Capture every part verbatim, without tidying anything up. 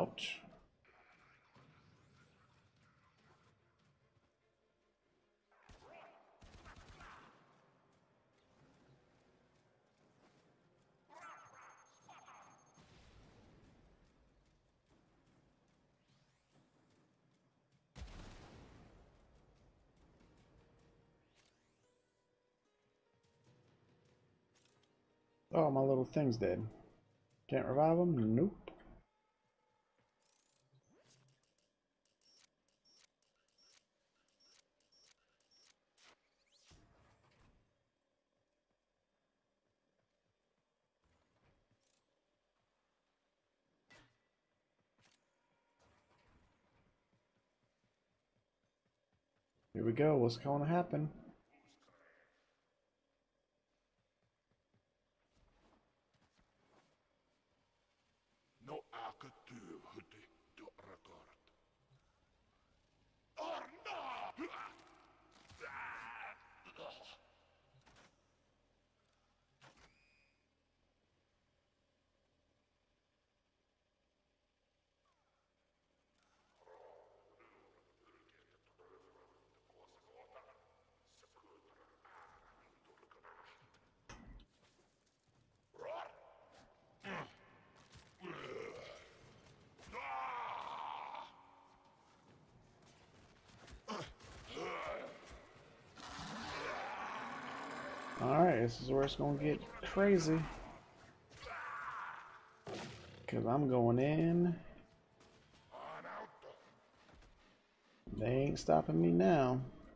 Ouch. Oh, my little thing's dead. Can't revive him? Nope. Here we go. What's going to happen? No akatu huti do record. Or no! Alright, this is where it's going to get crazy. Because I'm going in. They ain't stopping me now.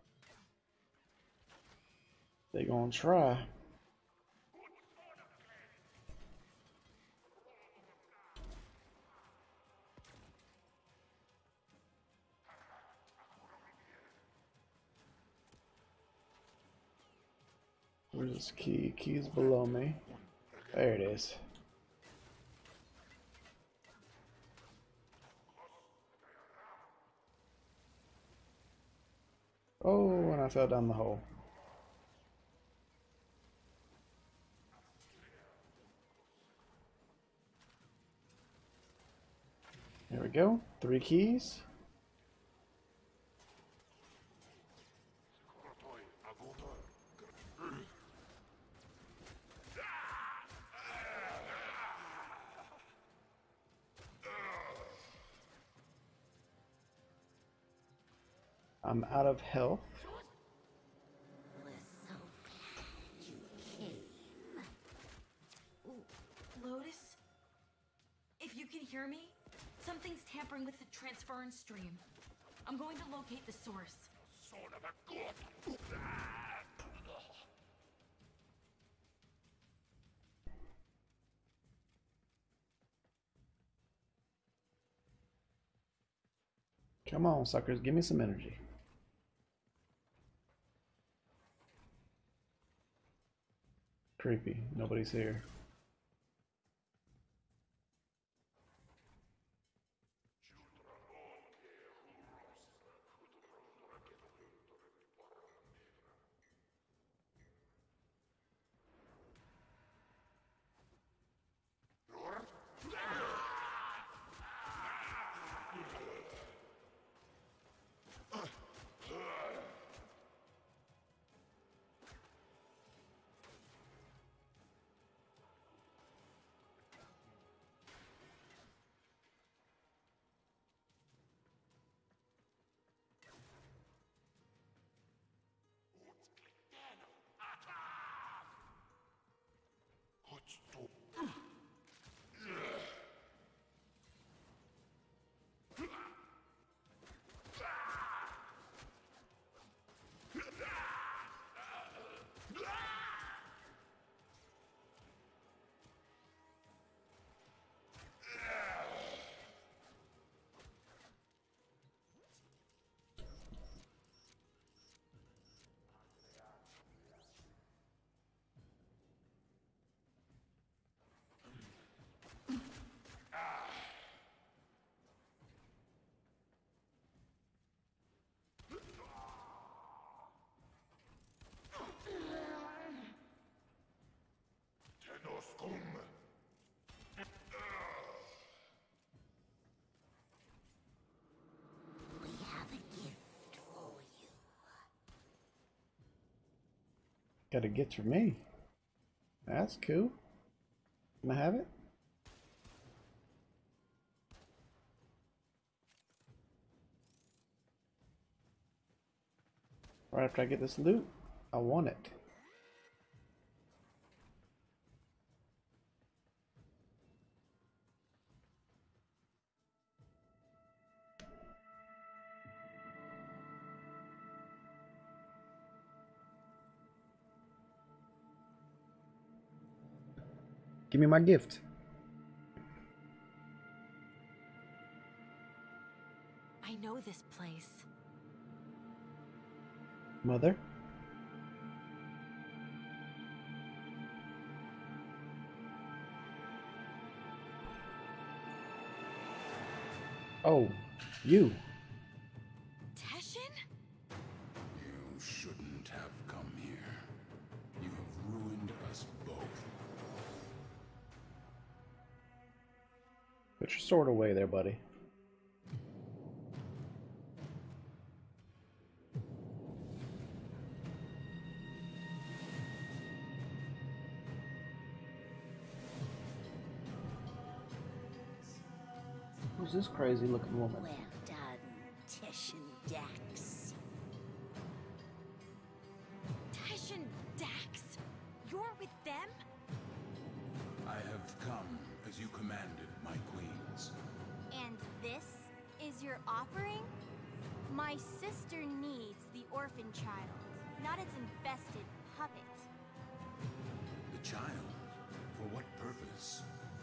They gonna try. Where's this key? Key's below me. There it is. Oh, and I fell down the hole. There we go. Three keys. I'm out of health. Lotus? If you can hear me, something's tampering with the transference stream. I'm going to locate the source. Son of a god! Come on, suckers, give me some energy. Creepy. Nobody's here. Got a gift for me. That's cool. Can I have it? Right after I get this loot, I want it. Give me my gift. I know this place. Mother? Oh, you. Teshin? You shouldn't have come here. You have ruined us both. Put your sword away there, buddy. Who's this crazy looking woman? Well done, Teshin Dax. Teshin Dax? You're with them? I have come as you commanded, my queens. And this is your offering? My sister needs the orphan child, not its infested puppet. The child? For what purpose?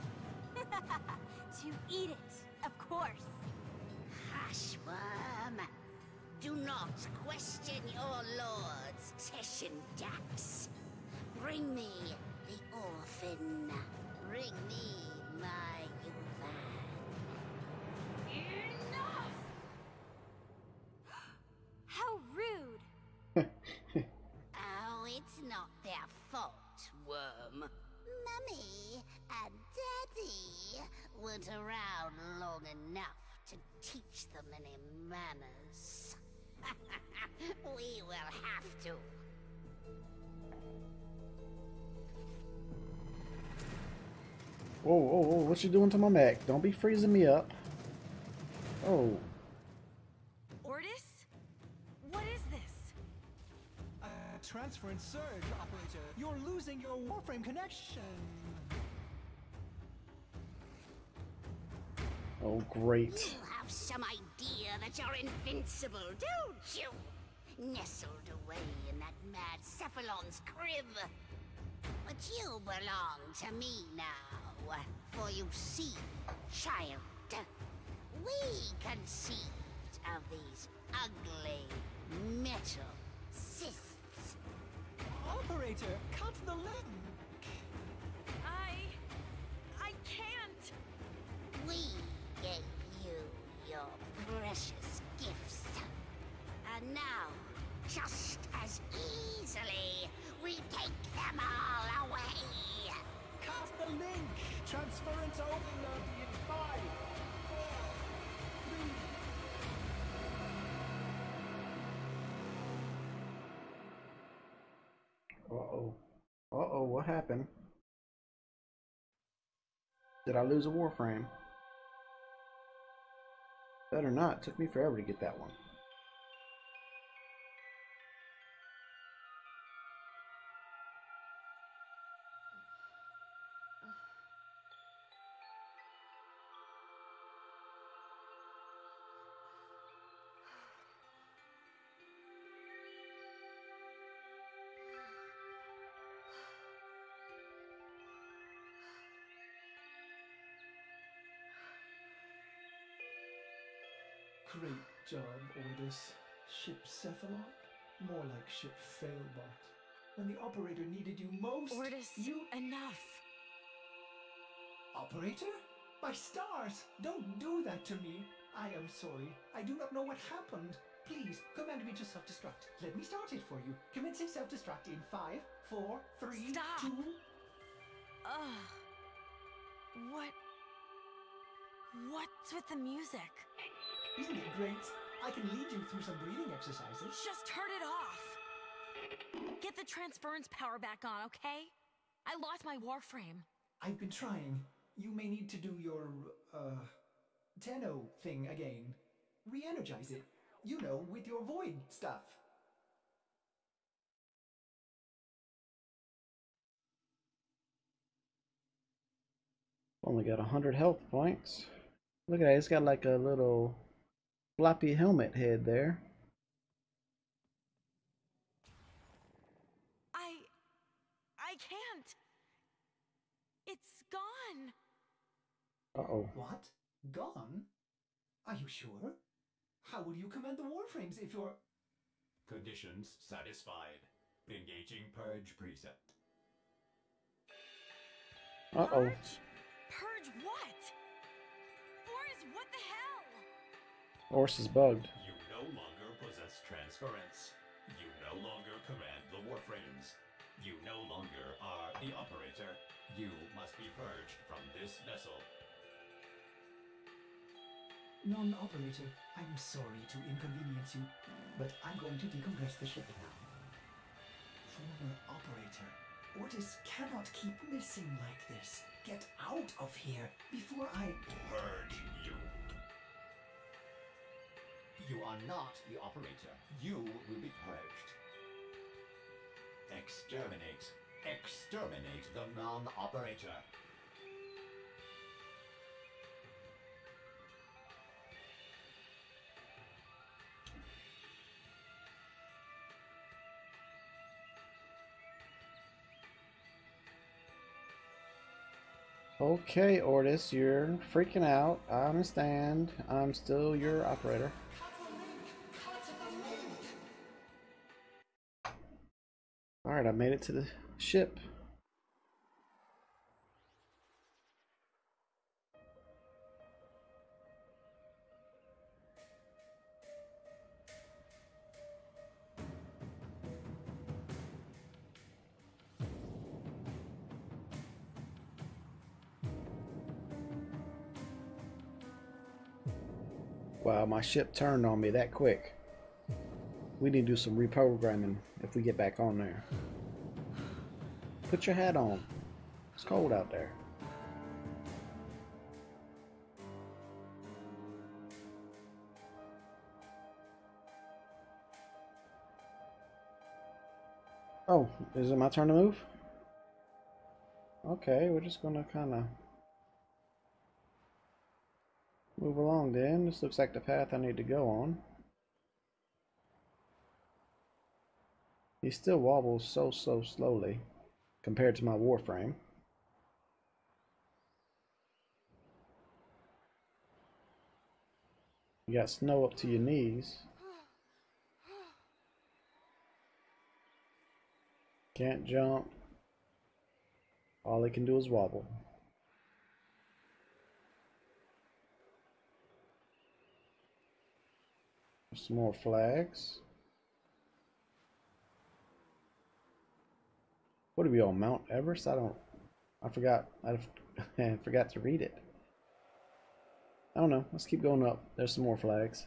To eat it, of course. Hushworm. Do not question your lords, Teshin Dax. Bring me the orphan. Bring me my Yuvan. Enough! How rude! Oh, it's not their fault, Worm. Mummy and Daddy weren't around long enough to teach them any manners. We will have to. Whoa, whoa, whoa, what you doing to my mech? Don't be freezing me up. Oh. Ortis? What is this? Uh, transfer and surge, operator. You're losing your Warframe connection. Oh, great. You have some idea that you're invincible, don't you? Nestled away in that mad Cephalon's crib. But you belong to me now. For you see, child, we conceived of these ugly metal cysts. Operator, cut the link. I... I can't. We gave you your precious gifts. And now, just as easily, we take them all away. Cut the link. Transference overload in five, four, three. Uh-oh. Uh-oh, what happened? Did I lose a Warframe? Better not. It took me forever to get that one. Great job, Ordis. Ship Cephalon? More like ship Failbot. When the operator needed you most, Ortis, you... enough. Operator? My stars! Don't do that to me! I am sorry. I do not know what happened. Please, command me to self-destruct. Let me start it for you. Commencing self-destruct in five, four, three, Stop. two... Ugh. What... What's with the music? Isn't it great? I can lead you through some breathing exercises. Just turn it off. Get the transference power back on, okay? I lost my warframe. I've been trying. You may need to do your, uh, Tenno thing again. Re-energize it. You know, with your void stuff. Only got a hundred health points. Look at that, it's got like a little floppy helmet head there. I... I can't. It's gone. Uh-oh. What? Gone? Are you sure? How will you command the warframes if you're... Conditions satisfied. Engaging purge preset. Uh-oh. Purge? Purge what? Boris, what the hell? Horse is bugged. You no longer possess transference. You no longer command the warframes. You no longer are the operator. You must be purged from this vessel. Non-operator, I'm sorry to inconvenience you, but I'm going to decompress the ship now. Former operator, Ortis cannot keep missing like this. Get out of here before I... Purge you. You are not the operator. You will be purged. Exterminate. Exterminate the non-operator. Okay, Ortis, you're freaking out. I understand. I'm still your operator. Alright, I made it to the ship. Wow, my ship turned on me that quick. We need to do some reprogramming if we get back on there. Put your hat on. It's cold out there. Oh, is it my turn to move? Okay, we're just gonna kinda move along then. This looks like the path I need to go on. He still wobbles so, so slowly compared to my warframe. You got snow up to your knees. Can't jump. All he can do is wobble. Some more flags. What are we on, Mount Everest? I don't. I forgot. I forgot to read it. I don't know. Let's keep going up. There's some more flags.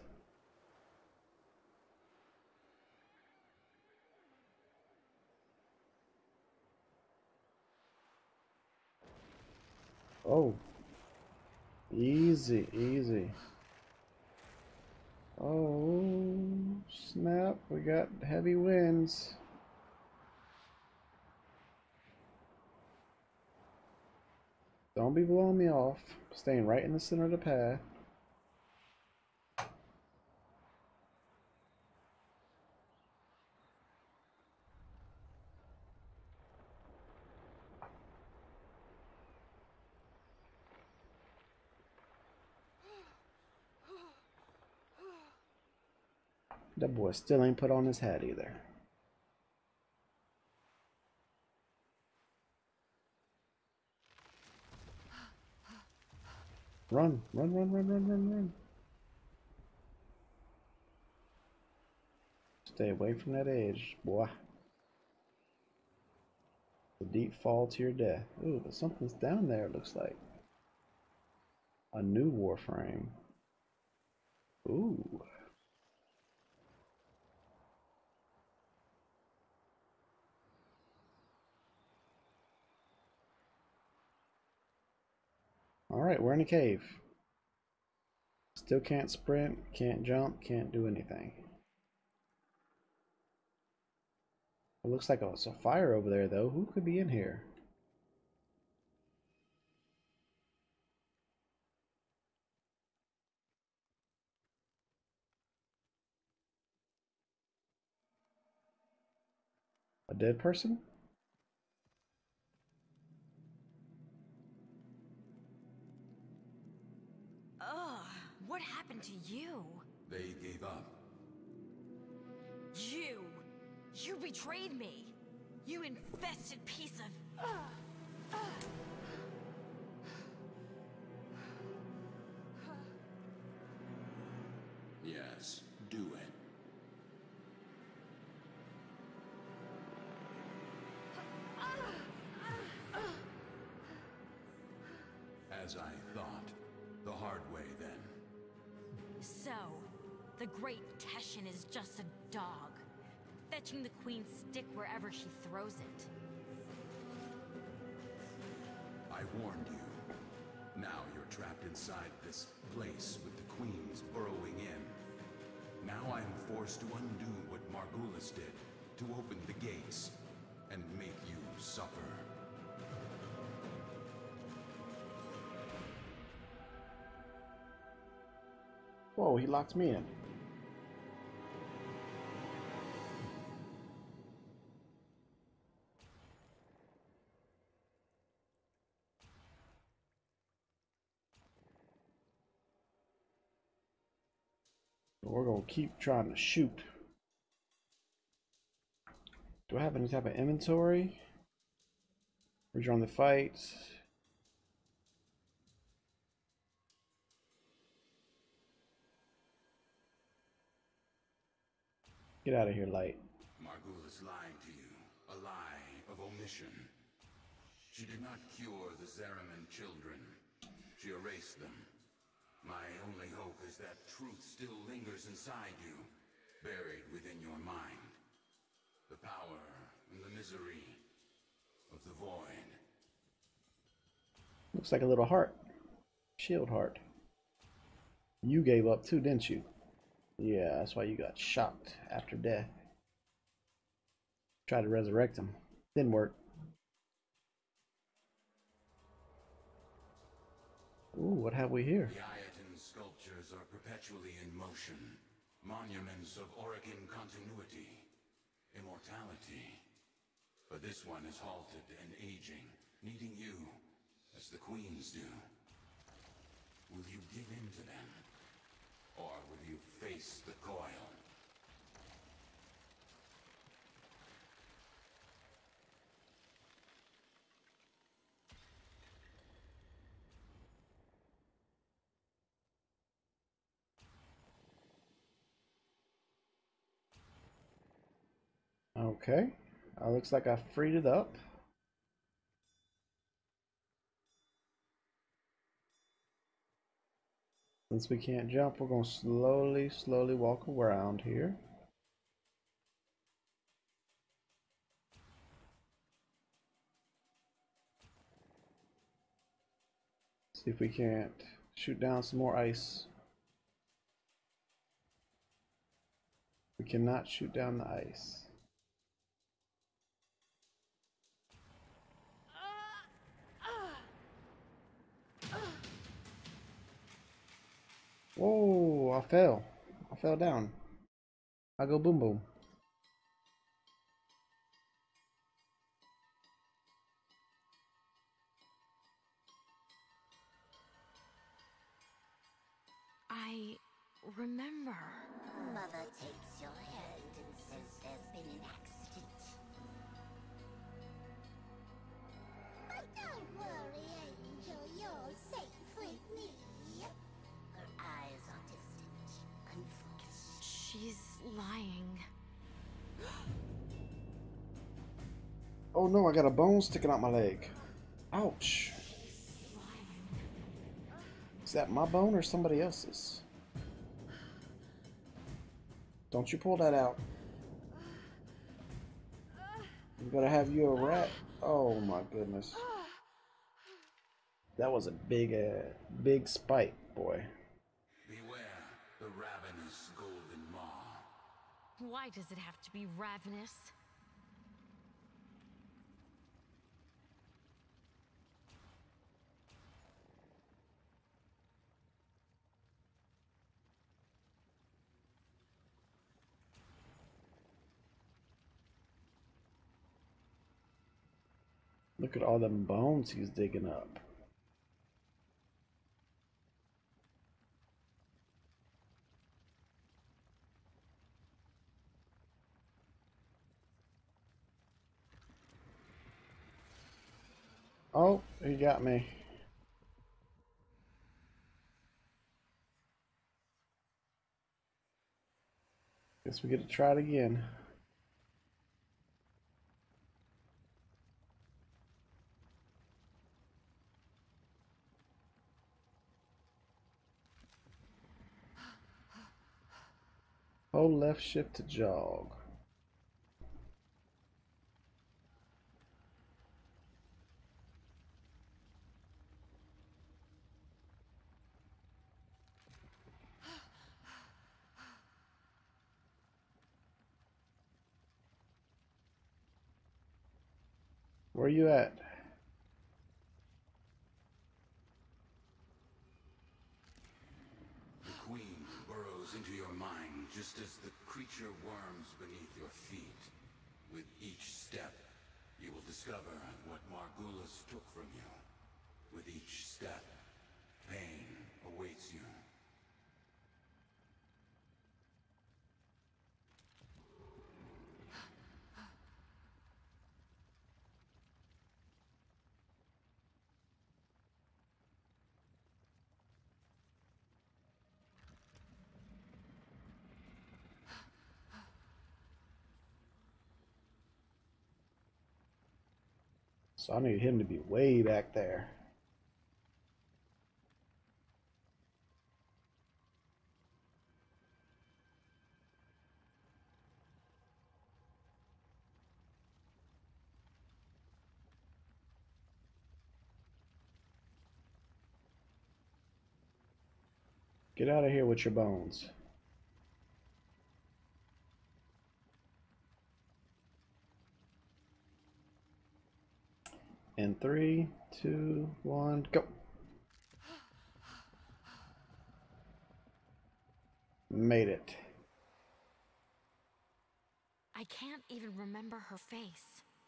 Oh. Easy, easy. Oh, snap. We got heavy winds. Don't be blowing me off. Staying right in the center of the path. That boy still ain't put on his hat either. Run, run, run, run, run, run, run. Stay away from that edge, boy. The deep fall to your death. Ooh, but something's down there, it looks like. A new warframe. Ooh. Alright, we're in a cave. Still can't sprint, can't jump, can't do anything. It looks like it's a fire over there, though. Who could be in here? A dead person? Ugh, what happened to you? They gave up. You! You betrayed me! You infested piece of... Yes, do it. As I thought. The hard way, then. So, the great Teshin is just a dog, fetching the queen's stick wherever she throws it. I warned you. Now you're trapped inside this place with the queens burrowing in. Now I am forced to undo what Margulis did, to open the gates, and make you suffer. Whoa, he locked me in. We're gonna keep trying to shoot. Do I have any type of inventory? Rejoin the fight. Get out of here, Light. Margulis lied to you. A lie of omission. She did not cure the Zariman children. She erased them. My only hope is that truth still lingers inside you, buried within your mind. The power and the misery of the void. Looks like a little heart. Shield heart. You gave up too, didn't you? Yeah, that's why you got shocked after death. Tried to resurrect him. Didn't work. Ooh, what have we here? The Ayaton sculptures are perpetually in motion. Monuments of Orokin continuity. Immortality. But this one is halted and aging, needing you, as the queens do. Will you give in to them? Or will you face the coil? Okay. Uh, looks like I freed it up. Since we can't jump, we're going to slowly, slowly walk around here. See if we can't shoot down some more ice. We cannot shoot down the ice. Whoa, I fell. I fell down. I go boom boom. I remember. Mother takes your hand and says there's been an accident. But don't worry, Angel, you're safe with me. Her eyes are distant, unfocused. She's lying. Oh no, I got a bone sticking out my leg. Ouch. Is that my bone or somebody else's? Don't you pull that out. I'm gonna have you a rat. Oh my goodness. That was a big, uh, big spike, boy. Beware the ravenous golden maw. Why does it have to be ravenous? Look at all them bones he's digging up. Oh, he got me. Guess we get to try it again. Hold left shift to jog. Where you at? The queen burrows into your mind just as the creature worms beneath your feet. With each step, you will discover what Margulis took from you. With each step, pain awaits you. So I need him to be way back there. Get out of here with your bones. In three, two, one, go. Made it. I can't even remember her face.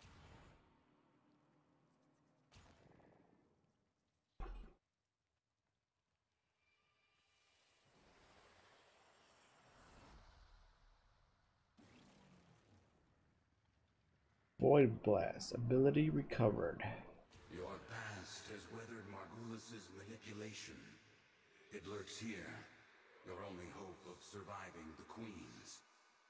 Void Blast. Ability recovered. Your past has weathered Margulis' manipulation. It lurks here, your only hope of surviving the queens.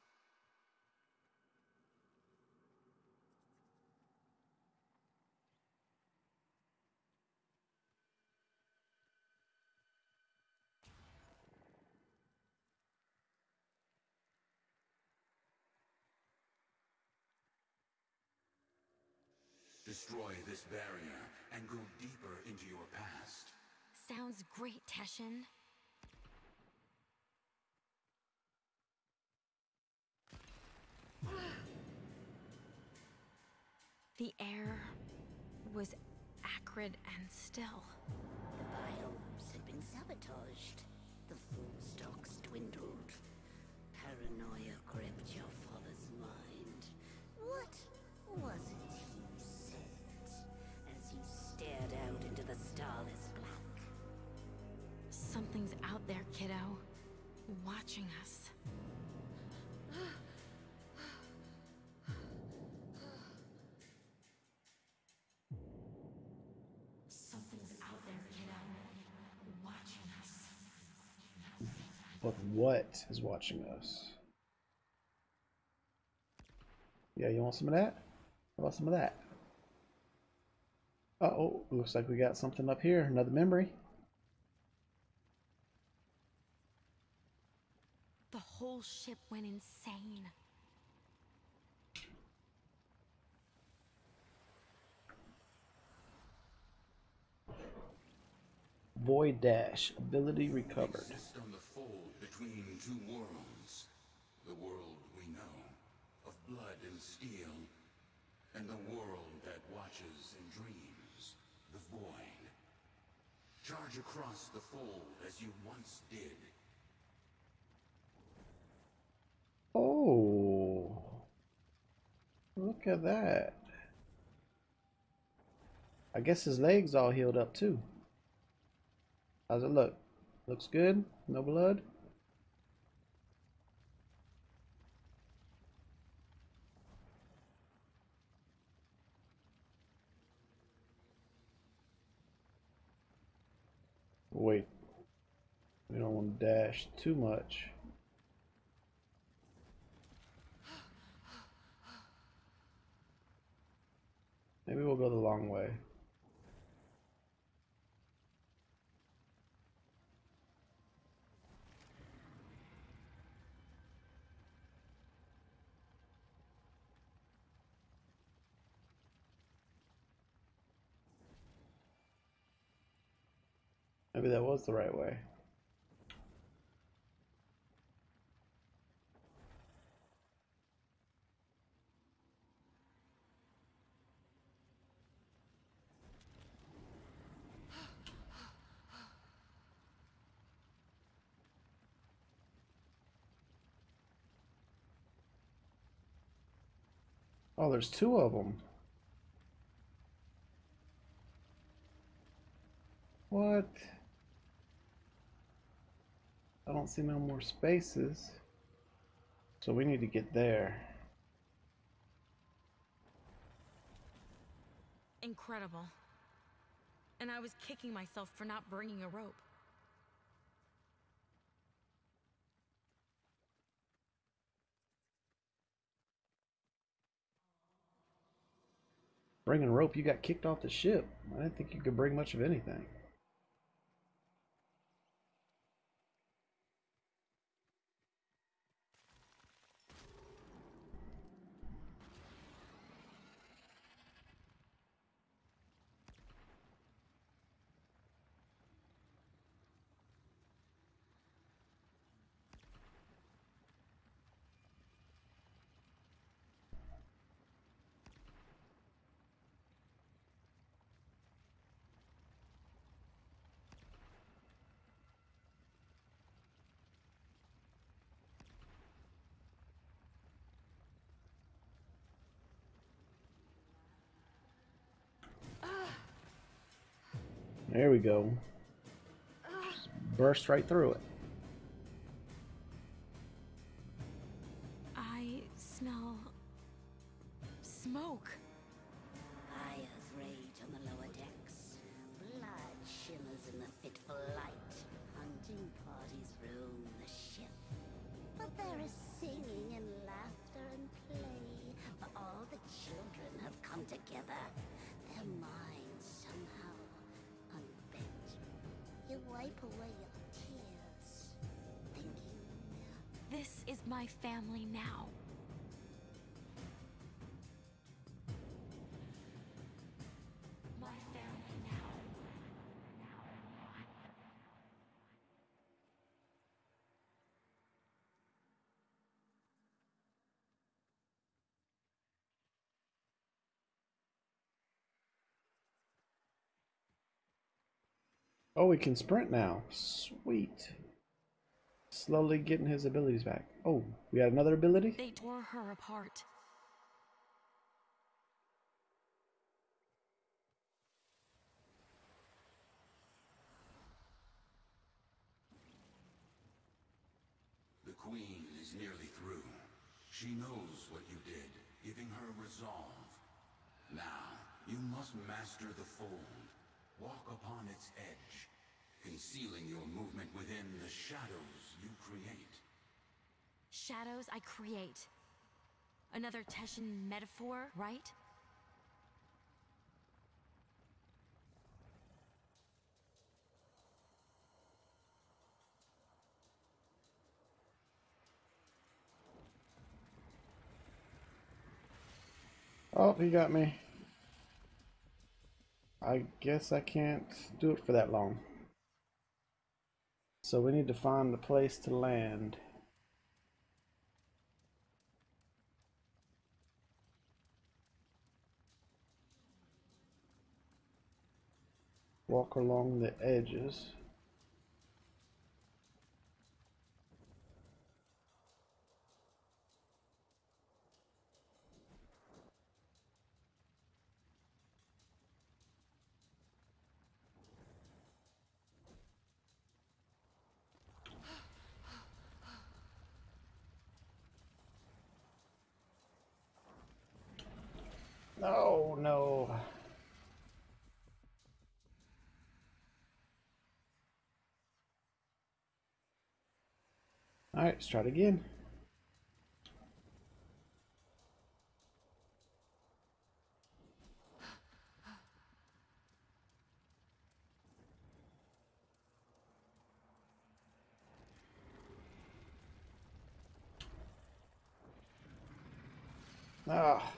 Destroy this barrier and go deeper into your past. Sounds great, Teshin. The air was acrid and still. The biomes had been sabotaged. The food stocks dwindled. Paranoia gripped your father's mind. What was it he said as he stared out into the starless black? Something's out there, kiddo. Watching us. Something's out there, kiddo. Watching us. But what is watching us? Yeah, you want some of that? How about some of that? Uh oh, looks like we got something up here. Another memory. The whole ship went insane. Void Dash. Ability recovered. Exist on the fold between two worlds. The world we know, of blood and steel, and the world that watches and dreams, the void. Charge across the fold as you once did. Oh, look at that. I guess his legs all healed up too. How's it look? Looks good? No blood? Wait. We don't want to dash too much. Maybe we'll go the long way. Maybe that was the right way. Oh, there's two of them. What? I don't see no more spaces. So we need to get there. Incredible. And I was kicking myself for not bringing a rope. Bringing rope, you got kicked off the ship. I didn't think you could bring much of anything. There we go. Just burst right through it. I smell smoke. Fires rage on the lower decks. Blood shimmers in the fitful light. Hunting parties roam the ship. But there is singing and laughter and play. For all the children have come together. Their minds somehow unbent. You wipe away your tears. Thinking, This is my family now. My family now. Oh, we can sprint now. Sweet. Slowly getting his abilities back. Oh, we got another ability? They tore her apart. The Queen is nearly through. She knows what you did, giving her resolve. Now, you must master the fold. Walk upon its edge, concealing your movement within the shadows you create. Shadows I create. Another Teshin metaphor, right? Oh, he got me. I guess I can't do it for that long. So we need to find a place to land. Walk along the edges. Oh no. All right, let's try it again. Ah.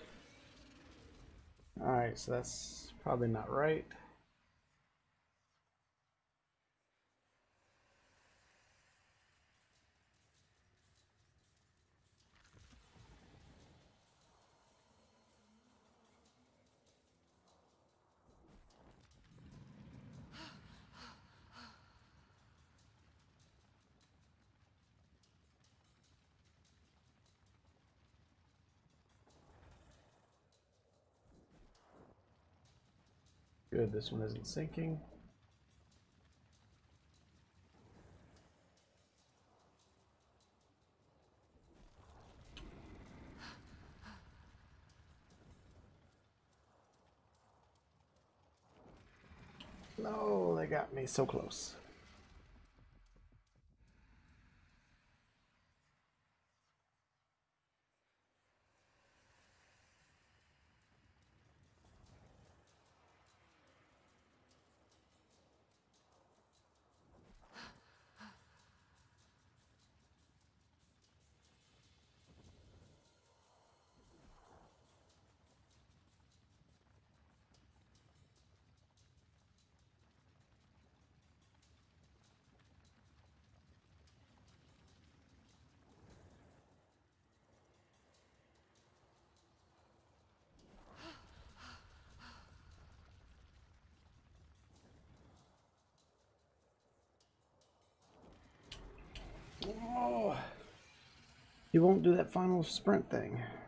All right, so that's probably not right. Good, this one isn't sinking. No, they got me so close. Oh, he won't do that final sprint thing.